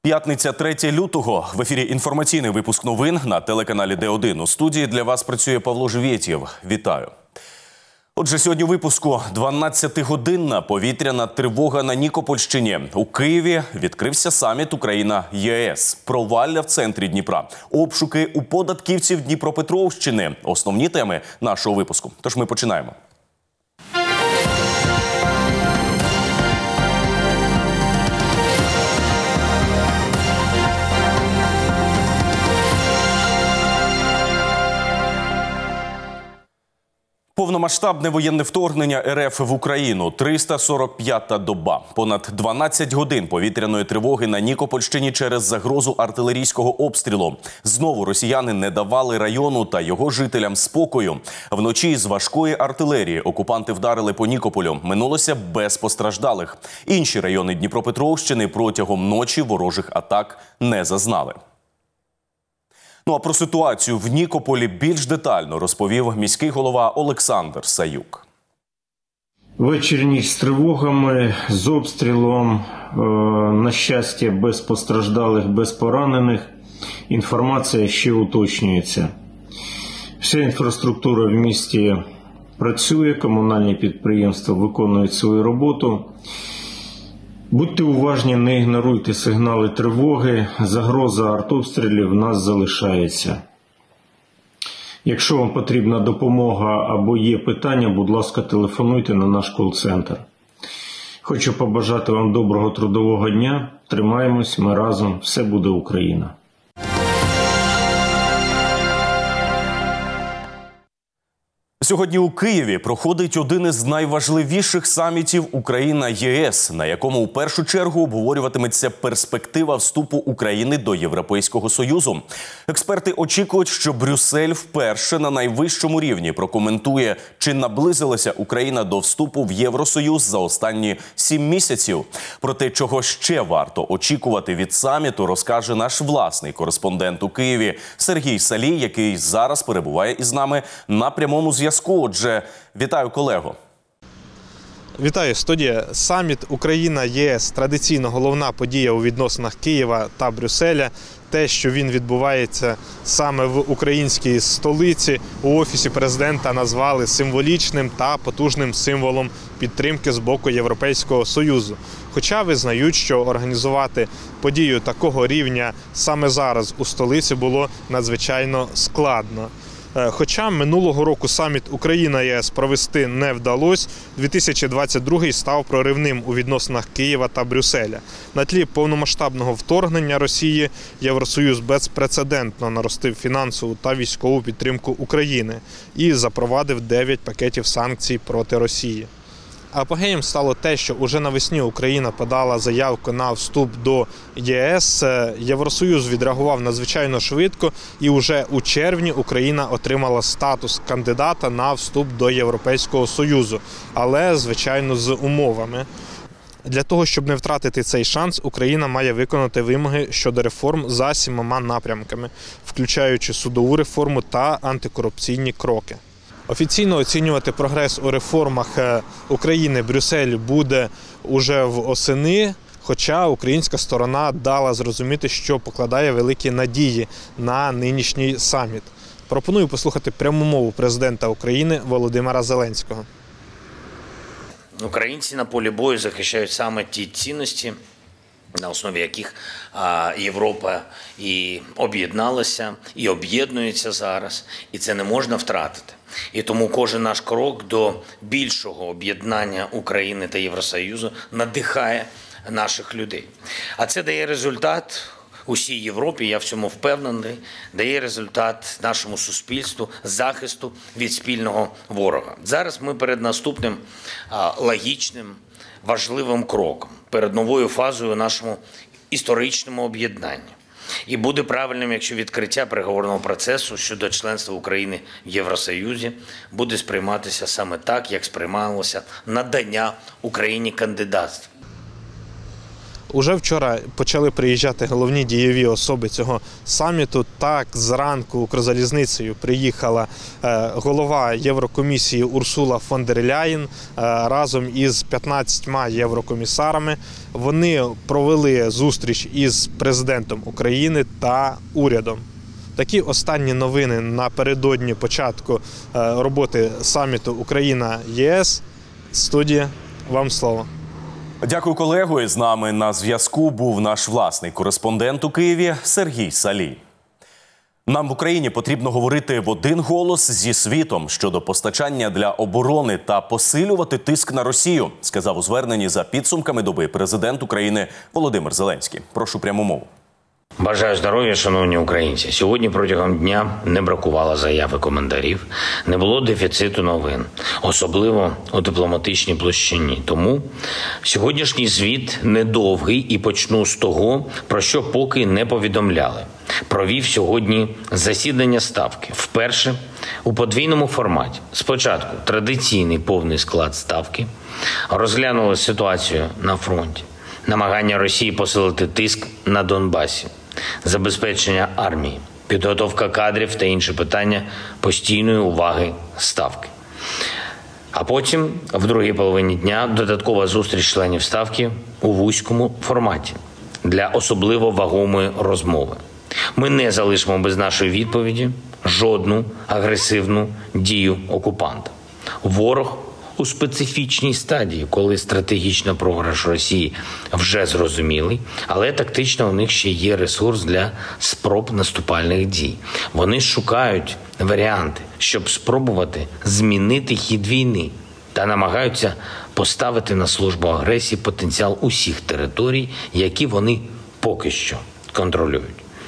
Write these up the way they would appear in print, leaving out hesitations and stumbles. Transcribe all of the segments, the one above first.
П'ятниця, 3 лютого. В ефірі інформаційний випуск новин на телеканалі Д1. У студії для вас працює Павло Живєтєв. Вітаю. Отже, сьогодні у випуску 12-годинна повітряна тривога на Нікопольщині. У Києві відкрився саміт Україна-ЄС. Провалля в центрі Дніпра. Обшуки у податківців Дніпропетровщини. Основні теми нашого випуску. Тож ми починаємо. Повномасштабне воєнне вторгнення РФ в Україну. 345-та доба. Понад 12 годин повітряної тривоги на Нікопольщині через загрозу артилерійського обстрілу. Знову росіяни не давали району та його жителям спокою. Вночі з важкої артилерії окупанти вдарили по Нікополю. Минулося без постраждалих. Інші райони Дніпропетровщини протягом ночі ворожих атак не зазнали. Ну а про ситуацію в Нікополі більш детально розповів міський голова Олександр Саюк. Вечір ніч з тривогами, з обстрілом, на щастя, без постраждалих, без поранених. Інформація ще уточнюється. Вся інфраструктура в місті працює, комунальні підприємства виконують свою роботу. Будьте уважні, не ігноруйте сигнали тривоги, загроза артобстрілів в нас залишається. Якщо вам потрібна допомога або є питання, будь ласка, телефонуйте на наш кол-центр. Хочу побажати вам доброго трудового дня, тримаємось, ми разом, все буде Україна. Сьогодні у Києві проходить один із найважливіших самітів Україна-ЄС, на якому у першу чергу обговорюватиметься перспектива вступу України до Європейського Союзу. Експерти очікують, що Брюссель вперше на найвищому рівні прокоментує, чи наблизилася Україна до вступу в Євросоюз за останні 7 місяців. Про те, чого ще варто очікувати від саміту, розкаже наш власний кореспондент у Києві Сергій Салій, який зараз перебуває із нами на прямому зв'язку. Отже, вітаю, колего. Вітаю, студія. Саміт Україна-ЄС – традиційно головна подія у відносинах Києва та Брюсселя. Те, що він відбувається саме в українській столиці, у Офісі президента назвали символічним та потужним символом підтримки з боку Європейського Союзу. Хоча визнають, що організувати подію такого рівня саме зараз у столиці було надзвичайно складно. Хоча минулого року саміт Україна-ЄС провести не вдалося, 2022 став проривним у відносинах Києва та Брюсселя. На тлі повномасштабного вторгнення Росії Євросоюз безпрецедентно наростив фінансову та військову підтримку України і запровадив 9 пакетів санкцій проти Росії. Апогеєм стало те, що уже навесні Україна подала заявку на вступ до ЄС. Євросоюз відреагував надзвичайно швидко і уже у червні Україна отримала статус кандидата на вступ до Європейського Союзу, але, звичайно, з умовами. Для того, щоб не втратити цей шанс, Україна має виконати вимоги щодо реформ за 7 напрямками, включаючи судову реформу та антикорупційні кроки. Офіційно оцінювати прогрес у реформах України Брюссель буде уже восени, хоча українська сторона дала зрозуміти, що покладає великі надії на нинішній саміт. Пропоную послухати пряму мову президента України Володимира Зеленського. Українці на полі бою захищають саме ті цінності, на основі яких Європа і об'єдналася, і об'єднується зараз, і це не можна втратити. І тому кожен наш крок до більшого об'єднання України та Євросоюзу надихає наших людей. А це дає результат усій Європі, я в цьому впевнений, дає результат нашому суспільству захисту від спільного ворога. Зараз ми перед наступним логічним, важливим кроком, перед новою фазою у нашому історичному об'єднанні. І буде правильним, якщо відкриття переговорного процесу щодо членства України в Євросоюзі буде сприйматися саме так, як сприймалося надання Україні кандидатства. Уже вчора почали приїжджати головні дієві особи цього саміту. Так, зранку Укрзалізницею приїхала голова Єврокомісії Урсула фон дер Ляєн разом із 15 єврокомісарами. Вони провели зустріч із президентом України та урядом. Такі останні новини напередодні початку роботи саміту Україна-ЄС. Студія, вам слово. Дякую, колего. І з нами на зв'язку був наш власний кореспондент у Києві Сергій Салій. Нам в Україні потрібно говорити в один голос зі світом щодо постачання для оборони та посилювати тиск на Росію, сказав у зверненні за підсумками доби президент України Володимир Зеленський. Прошу пряму мову. Бажаю здоров'я, шановні українці. Сьогодні протягом дня не бракувало заяв і коментарів, не було дефіциту новин, особливо у дипломатичній площині. Тому сьогоднішній звіт недовгий і почну з того, про що поки не повідомляли. Провів сьогодні засідання Ставки. Вперше у подвійному форматі. Спочатку традиційний повний склад Ставки, розглянули ситуацію на фронті, намагання Росії посилити тиск на Донбасі, забезпечення армії, підготовка кадрів та інші питання постійної уваги Ставки. А потім, в другій половині дня, додаткова зустріч членів Ставки у вузькому форматі для особливо вагомої розмови. Ми не залишимо без нашої відповіді жодну агресивну дію окупанта. Ворог у специфічній стадії, коли стратегічний програш Росії вже зрозумілий, але тактично у них ще є ресурс для спроб наступальних дій. Вони шукають варіанти, щоб спробувати змінити хід війни та намагаються поставити на службу агресії потенціал усіх територій, які вони поки що контролюють.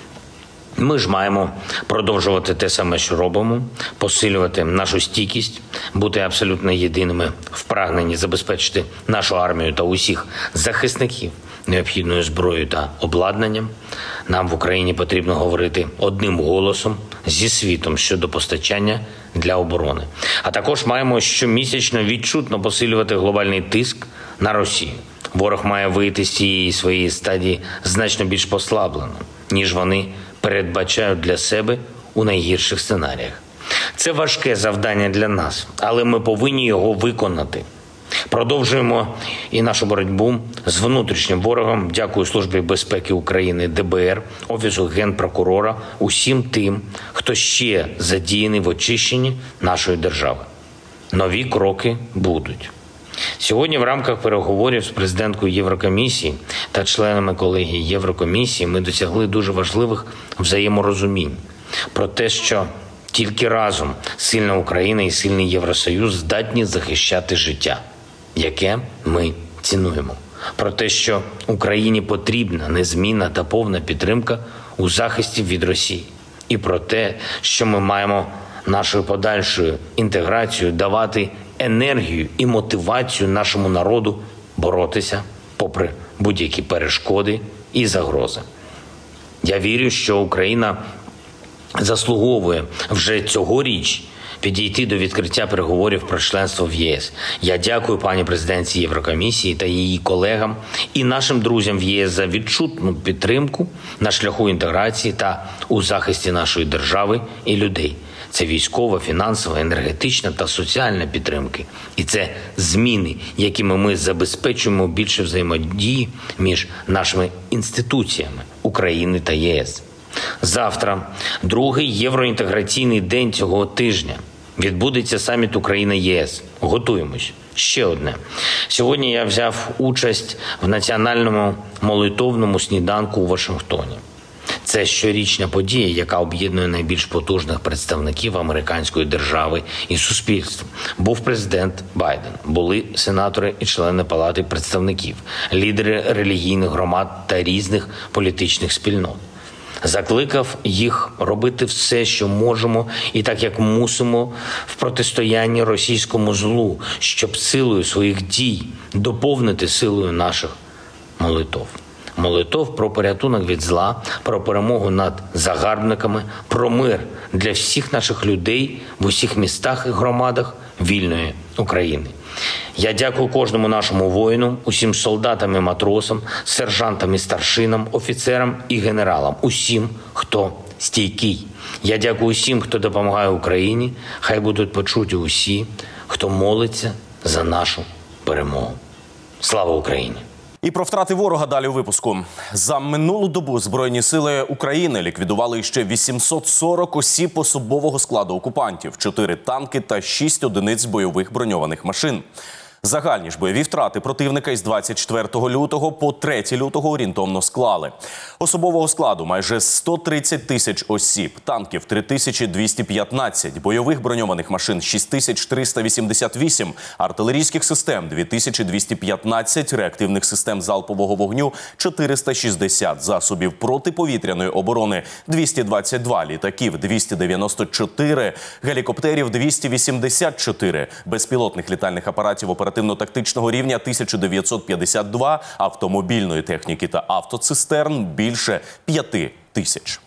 Ми ж маємо продовжувати те саме, що робимо, посилювати нашу стійкість, бути абсолютно єдиними в прагненні забезпечити нашу армію та усіх захисників необхідною зброєю та обладнанням. Нам в Україні потрібно говорити одним голосом зі світом щодо постачання для оборони. А також маємо щомісячно відчутно посилювати глобальний тиск на Росію. Ворог має вийти з цієї своєї стадії значно більш послаблено, ніж вони передбачають для себе у найгірших сценаріях. Це важке завдання для нас, але ми повинні його виконати. Продовжуємо і нашу боротьбу з внутрішнім ворогом. Дякую Службі безпеки України, ДБР, Офісу Генпрокурора, усім тим, хто ще задіяний в очищенні нашої держави. Нові кроки будуть. Сьогодні в рамках переговорів з президенткою Єврокомісії та членами колегії Єврокомісії ми досягли дуже важливих взаєморозумінь про те, що тільки разом сильна Україна і сильний Євросоюз здатні захищати життя, яке ми цінуємо. Про те, що Україні потрібна незмінна та повна підтримка у захисті від Росії. І про те, що ми маємо нашою подальшою інтеграцією давати енергію і мотивацію нашому народу боротися попри будь-які перешкоди і загрози. Я вірю, що Україна заслуговує вже цьогоріч підійти до відкриття переговорів про членство в ЄС. Я дякую пані президентці Єврокомісії та її колегам і нашим друзям в ЄС за відчутну підтримку на шляху інтеграції та у захисті нашої держави і людей. Це військова, фінансова, енергетична та соціальна підтримки. І це зміни, якими ми забезпечуємо більше взаємодії між нашими інституціями України та ЄС. Завтра, другий євроінтеграційний день цього тижня, відбудеться саміт Україна-ЄС. Готуємось. Ще одне. Сьогодні я взяв участь в національному молитовному сніданку у Вашингтоні. Це щорічна подія, яка об'єднує найбільш потужних представників американської держави і суспільства. Був президент Байден, були сенатори і члени Палати представників, лідери релігійних громад та різних політичних спільнот. Закликав їх робити все, що можемо і так, як мусимо в протистоянні російському злу, щоб силою своїх дій доповнити силою наших молитов. молитов про порятунок від зла, про перемогу над загарбниками, про мир для всіх наших людей в усіх містах і громадах вільної України. Я дякую кожному нашому воїну, усім солдатам і матросам, сержантам і старшинам, офіцерам і генералам, усім, хто стійкий. Я дякую усім, хто допомагає Україні. Хай будуть почуті усі, хто молиться за нашу перемогу. Слава Україні! І про втрати ворога далі у випуску. За минулу добу Збройні сили України ліквідували ще 840 осіб особового складу окупантів, 4 танки та 6 одиниць бойових броньованих машин. Загальні ж бойові втрати противника із 24 лютого по 3 лютого орієнтовно склали. Особового складу майже 130 тисяч осіб, танків 3215, бойових броньованих машин 6388, артилерійських систем 2215, реактивних систем залпового вогню 460, засобів протиповітряної оборони 222, літаків 294, гелікоптерів 284, безпілотних літальних апаратів оперативно-тактичного рівня 1952, автомобільної техніки та автоцистерн більше 5000.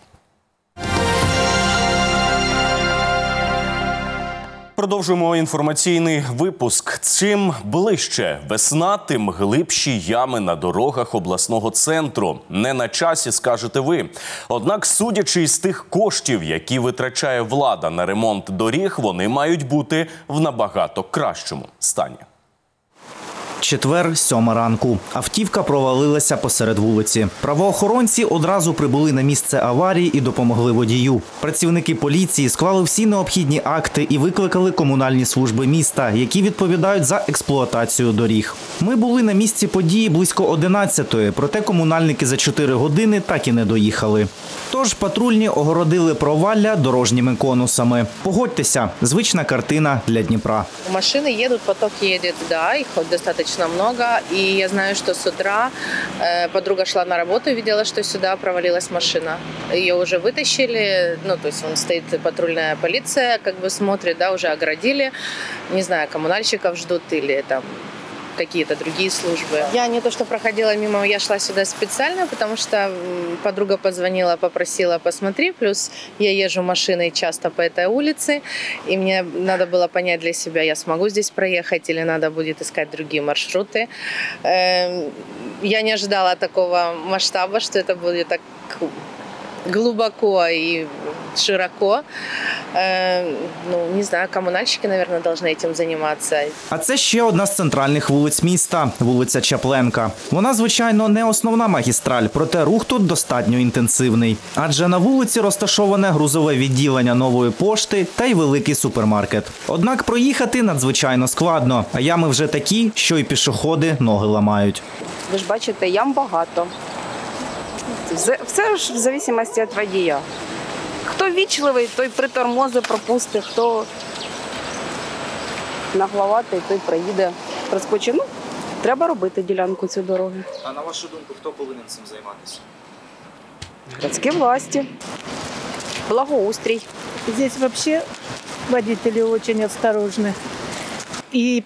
Продовжуємо інформаційний випуск. Чим ближче весна, тим глибші ями на дорогах обласного центру. Не на часі, скажете ви. Однак, судячи із тих коштів, які витрачає влада на ремонт доріг, вони мають бути в набагато кращому стані. Четвер, 7 ранку. Автівка провалилася посеред вулиці. Правоохоронці одразу прибули на місце аварії і допомогли водію. Працівники поліції склали всі необхідні акти і викликали комунальні служби міста, які відповідають за експлуатацію доріг. Ми були на місці події близько 11-ї, проте комунальники за 4 години так і не доїхали. Тож патрульні огородили провалля дорожніми конусами. Погодьтеся, звична картина для Дніпра. Машины едут, поток едет, да, их достаточно много. И я знаю, что с утра подруга шла на работу и видела, что сюда провалилась машина. Ее уже вытащили, ну, то есть стоит патрульная полиция, как бы смотрит, да, уже оградили. Не знаю, коммунальщиков ждут или там какие-то другие службы. Я не то, что проходила мимо, я шла сюда специально, потому что подруга позвонила, попросила посмотри, плюс я езжу машиной часто по этой улице, и мне надо было понять для себя, я смогу здесь проехать или надо будет искать другие маршруты. Я не ожидала такого масштаба, что это будет так глубоко и широко. Ну, не знаю, коммунальщики, наверное, должны этим заниматься. А це ще одна з центральних вулиць міста – вулиця Чапленка. Вона, звичайно, не основна магістраль, проте рух тут достатньо інтенсивний. Адже на вулиці розташоване грузове відділення Нової пошти та й великий супермаркет. Однак проїхати надзвичайно складно, а ями вже такі, що й пішоходи ноги ламають. Ви ж бачите, ям багато. Все ж в залежності від водія. Хто вічливий, той притормозить, пропустить, хто нагловатий, той проїде, проскочить. Ну, треба робити ділянку цю дороги. А на вашу думку, хто повинен цим займатися? Городські власті, благоустрій. Здесь вообще водители очень осторожны. И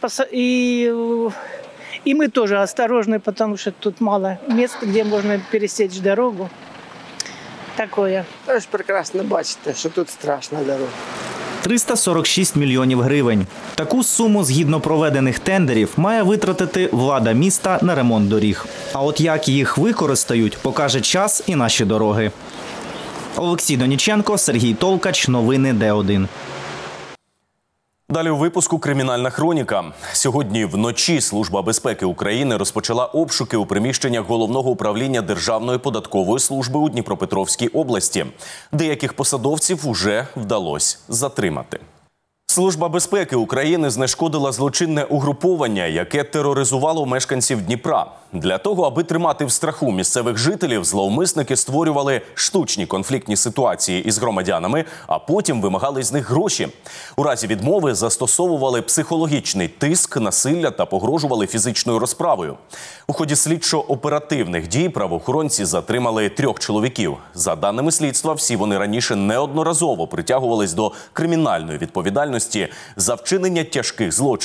мы тоже осторожны, потому что тут мало мест, где можно пересечь дорогу. Такое. Ви ж прекрасно бачите, що тут страшна дорога. 346 мільйонів гривень. Таку суму, згідно проведених тендерів, має витратити влада міста на ремонт доріг. А от як їх використають, покаже час і наші дороги. Олексій Доніченко, Сергій Толкач. Новини Д1. Далі у випуску «Кримінальна хроніка». Сьогодні вночі Служба безпеки України розпочала обшуки у приміщеннях Головного управління Державної податкової служби у Дніпропетровській області. Деяких посадовців уже вдалося затримати. Служба безпеки України знешкодила злочинне угруповання, яке тероризувало мешканців Дніпра. Для того, аби тримати в страху місцевих жителів, зловмисники створювали штучні конфліктні ситуації із громадянами, а потім вимагали з них гроші. У разі відмови застосовували психологічний тиск, насилля та погрожували фізичною розправою. У ході слідчо-оперативних дій правоохоронці затримали 3 чоловіків. За даними слідства, всі вони раніше неодноразово притягувались до кримінальної відповідальності за вчинення тяжких злочинів.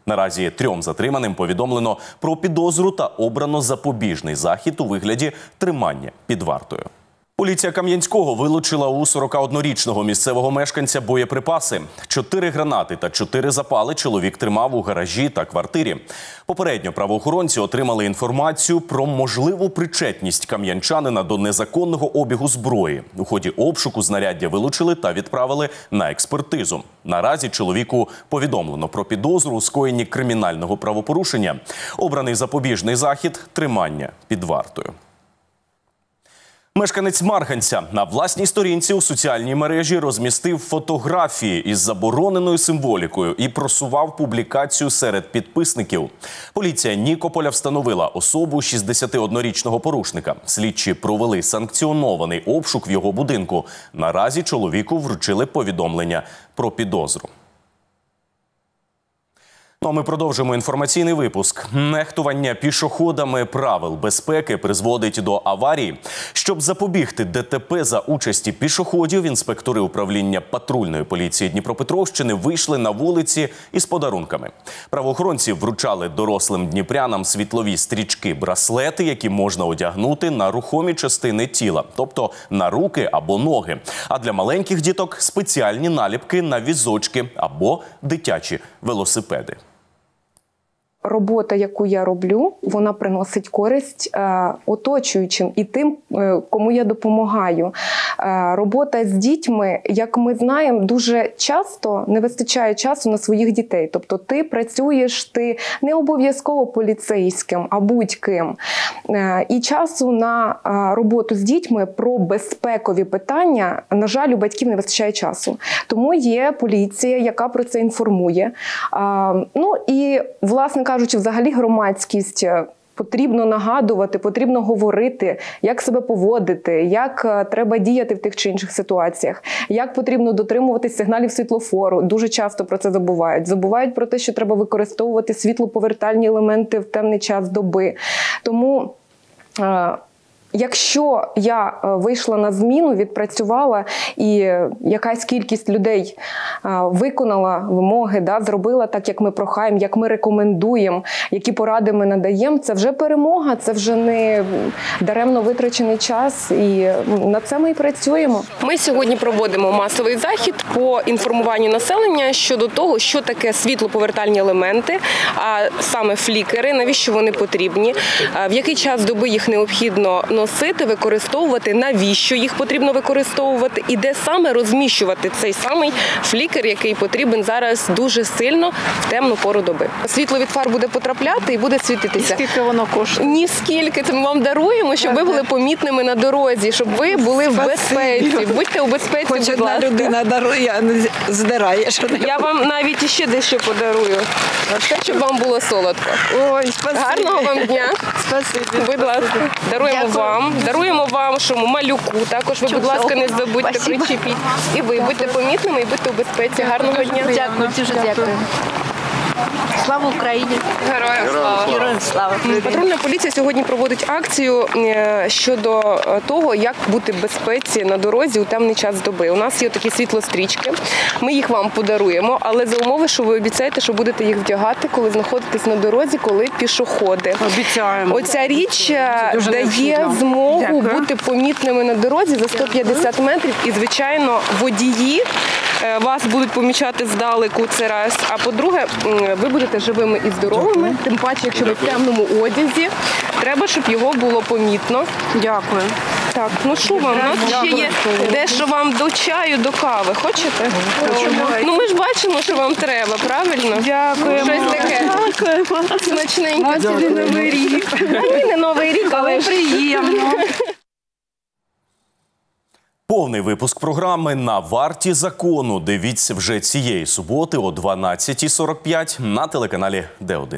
Наразі 3 затриманим повідомлено про підозру та обрано запобіжний захід у вигляді тримання під вартою. Поліція Кам'янського вилучила у 41-річного місцевого мешканця боєприпаси. 4 гранати та 4 запали чоловік тримав у гаражі та квартирі. Попередньо правоохоронці отримали інформацію про можливу причетність кам'янчанина до незаконного обігу зброї. У ході обшуку знаряддя вилучили та відправили на експертизу. Наразі чоловіку повідомлено про підозру у скоєнні кримінального правопорушення. Обраний запобіжний захід – тримання під вартою. Мешканець Марганця на власній сторінці у соціальній мережі розмістив фотографії із забороненою символікою і просував публікацію серед підписників. Поліція Нікополя встановила особу 61-річного порушника. Слідчі провели санкціонований обшук в його будинку. Наразі чоловіку вручили повідомлення про підозру. Ну, а ми продовжуємо інформаційний випуск. Нехтування пішоходами правил безпеки призводить до аварії. Щоб запобігти ДТП за участі пішоходів, інспектори управління патрульної поліції Дніпропетровщини вийшли на вулиці із подарунками. Правоохоронці вручали дорослим дніпрянам світлові стрічки-браслети, які можна одягнути на рухомі частини тіла, тобто на руки або ноги. А для маленьких діток – спеціальні наліпки на візочки або дитячі велосипеди. Робота, яку я роблю, вона приносить користь оточуючим і тим, кому я допомагаю. Робота з дітьми, як ми знаємо, дуже часто не вистачає часу на своїх дітей. Тобто ти працюєш, ти не обов'язково поліцейським, а будь-ким. І часу на роботу з дітьми про безпекові питання, на жаль, у батьків не вистачає часу. Тому є поліція, яка про це інформує. Ну і, власне кажучи, взагалі громадськість потрібно нагадувати, потрібно говорити, як себе поводити, як треба діяти в тих чи інших ситуаціях, як потрібно дотримуватись сигналів світлофору. Дуже часто про це забувають. Забувають про те, що треба використовувати світлоповертальні елементи в темний час доби. Тому якщо я вийшла на зміну, відпрацювала і якась кількість людей виконала вимоги, зробила так, як ми прохаємо, як ми рекомендуємо, які поради ми надаємо, це вже перемога, це вже не даремно витрачений час, і над це ми і працюємо. Ми сьогодні проводимо масовий захід по інформуванню населення щодо того, що таке світлоповертальні елементи, а саме флікери, навіщо вони потрібні, в який час доби їх необхідно носити, використовувати, навіщо їх потрібно використовувати і де саме розміщувати цей самий флікер, який потрібен зараз дуже сильно в темну пору доби. Світло від фар буде потрапляти і буде світитися. Скільки воно коштує? Ні скільки. Це ми вам даруємо, щоб ви були помітними на дорозі, щоб ви були в безпеці. Будьте у безпеці, Хоч будь одна ласка. людина дарує, а не здирає. Я вам навіть іще дещо подарую, щоб вам було солодко. Ой, спасибі. Гарного вам дня. Спасибі. Будь ласка. Даруємо вам. Даруємо вашому малюку. Також ви, будь ласка, не забудьте причепіть. І ви будьте помітними і будьте у безпеці. Гарного дня. Дякую, дуже дякую. Слава Україні! Героям слава! Героям слава! Патрульна поліція сьогодні проводить акцію щодо того, як бути в безпеці на дорозі у темний час доби. У нас є такі світлострічки, ми їх вам подаруємо, але за умови, що ви обіцяєте, що будете їх вдягати, коли знаходитесь на дорозі, коли пішоходи. Обіцяємо. Оця річ дає змогу бути помітними на дорозі за 150 метрів і, звичайно, водії вас будуть помічати здалеку, це раз. А по-друге, ви будете живими і здоровими, тим паче, якщо ви в темному одязі, треба, щоб його було помітно. Дякую. Так, ну що вам? У нас ще є дещо вам до чаю, до кави. Хочете? Ну ми ж бачимо, що вам треба, правильно? Дякуємо. Щось таке. Дякуємо. Смачненько. Собі Новий рік. А ні, не Новий рік, але приємно. Повний випуск програми «На варті закону» дивіться вже цієї суботи о 12:45 на телеканалі Д1.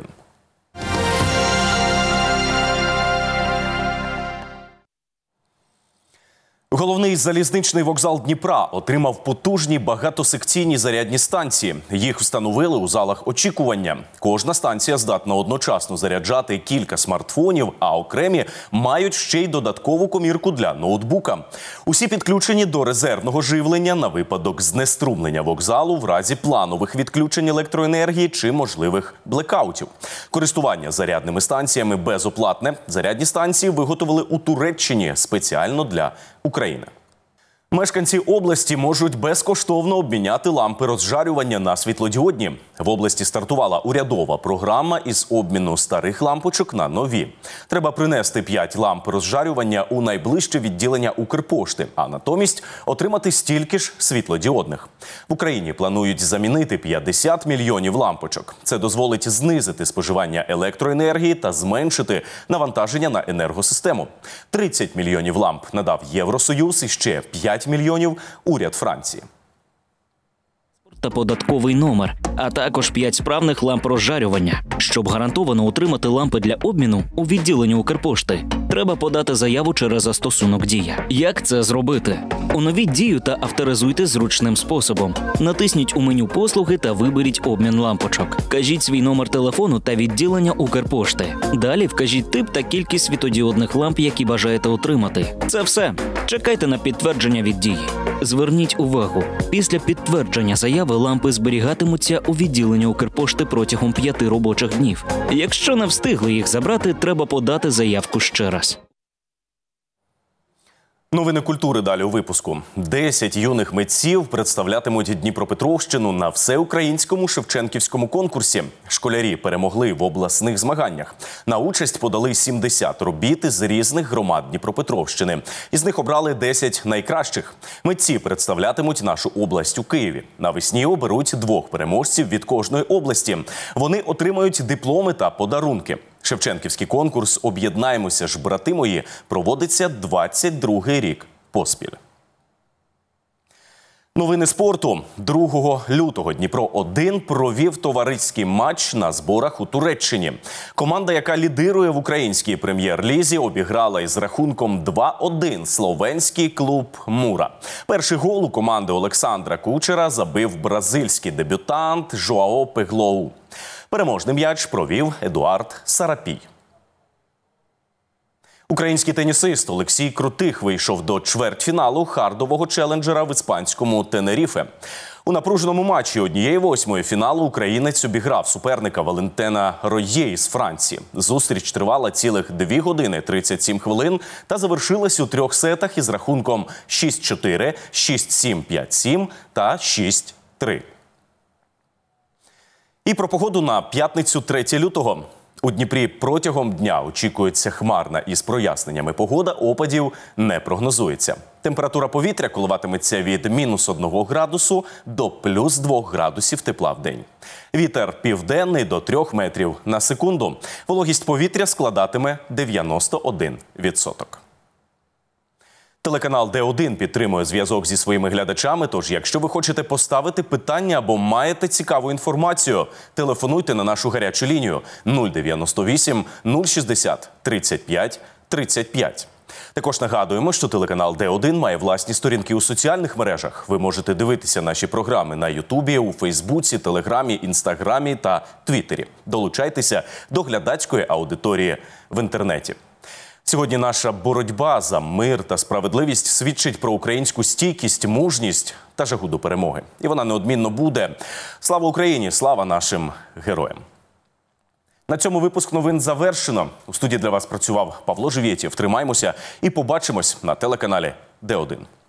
Головний залізничний вокзал Дніпра отримав потужні багатосекційні зарядні станції. Їх встановили у залах очікування. Кожна станція здатна одночасно заряджати кілька смартфонів, а окремі мають ще й додаткову комірку для ноутбука. Усі підключені до резервного живлення на випадок знеструмлення вокзалу в разі планових відключень електроенергії чи можливих блекаутів. Користування зарядними станціями безоплатне. Зарядні станції виготовили у Туреччині спеціально для України. Мешканці області можуть безкоштовно обміняти лампи розжарювання на світлодіодні. В області стартувала урядова програма із обміну старих лампочок на нові. Треба принести 5 ламп розжарювання у найближче відділення Укрпошти, а натомість отримати стільки ж світлодіодних. В Україні планують замінити 50 мільйонів лампочок. Це дозволить знизити споживання електроенергії та зменшити навантаження на енергосистему. 30 мільйонів ламп надав Євросоюз і ще 5 мільйонів – уряд Франції. Та податковий номер, а також 5 справних ламп розжарювання. Щоб гарантовано утримати лампи для обміну у відділенні Укрпошти, треба подати заяву через застосунок «Дія». Як це зробити? Оновіть «Дію» та авторизуйте зручним способом. Натисніть у меню «Послуги» та виберіть «Обмін лампочок». Кажіть свій номер телефону та відділення Укрпошти. Далі вкажіть тип та кількість світодіодних ламп, які бажаєте отримати. Це все. Чекайте на підтвердження від «Дії». Зверніть увагу, після підтвердження заяви лампи зберігатимуться у відділенні Укрпошти протягом 5 робочих днів. Якщо не встигли їх забрати, треба подати заявку ще раз. Новини культури далі у випуску. 10 юних митців представлятимуть Дніпропетровщину на всеукраїнському Шевченківському конкурсі. Школярі перемогли в обласних змаганнях. На участь подали 70 робіт з різних громад Дніпропетровщини. Із них обрали 10 найкращих. Митці представлятимуть нашу область у Києві. Навесні оберуть 2 переможців від кожної області. Вони отримають дипломи та подарунки. Шевченківський конкурс «Об'єднаємося ж, брати мої» проводиться 22-й рік поспіль. Новини спорту. 2 лютого Дніпро-1 провів товариський матч на зборах у Туреччині. Команда, яка лідирує в українській прем'єр-лізі, обіграла із рахунком 2-1 словенський клуб «Мура». Перший гол у команди Олександра Кучера забив бразильський дебютант Жоао Пеглоу. Переможний м'яч провів Едуард Сарапій. Український тенісист Олексій Крутих вийшов до чвертьфіналу хардового челенджера в іспанському Тенеріфе. У напруженому матчі 1/8 фіналу українець обіграв суперника Валентена Ройє із Франції. Зустріч тривала цілих 2 години 37 хвилин та завершилась у 3 сетах із рахунком 6-4, 6-7, 5-7 та 6-3. І про погоду на п'ятницю 3 лютого. У Дніпрі протягом дня очікується хмарна із проясненнями погода, опадів не прогнозується. Температура повітря коливатиметься від -1 градусу до +2 градусів тепла в день. Вітер південний до 3 метрів на секунду. Вологість повітря складатиме 91%. Телеканал Д1 підтримує зв'язок зі своїми глядачами, тож якщо ви хочете поставити питання або маєте цікаву інформацію, телефонуйте на нашу гарячу лінію 098 060 35 35. Також нагадуємо, що телеканал Д1 має власні сторінки у соціальних мережах. Ви можете дивитися наші програми на Ютубі, у Фейсбуці, Телеграмі, Інстаграмі та Твіттері. Долучайтеся до глядацької аудиторії в інтернеті. Сьогодні наша боротьба за мир та справедливість свідчить про українську стійкість, мужність та жагу до перемоги. І вона неодмінно буде. Слава Україні! Слава нашим героям! На цьому випуск новин завершено. У студії для вас працював Павло Живєтєв. Тримаймося і побачимось на телеканалі Д1.